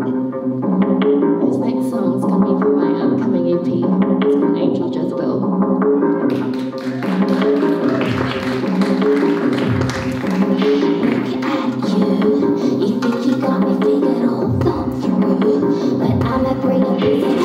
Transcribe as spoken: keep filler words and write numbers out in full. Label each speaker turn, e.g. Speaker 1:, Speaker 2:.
Speaker 1: This next song is going to be from my upcoming E P. It's called Angel Jezebel.
Speaker 2: Look at you. You think you got me figured all thought through, but I'm a pretty busy.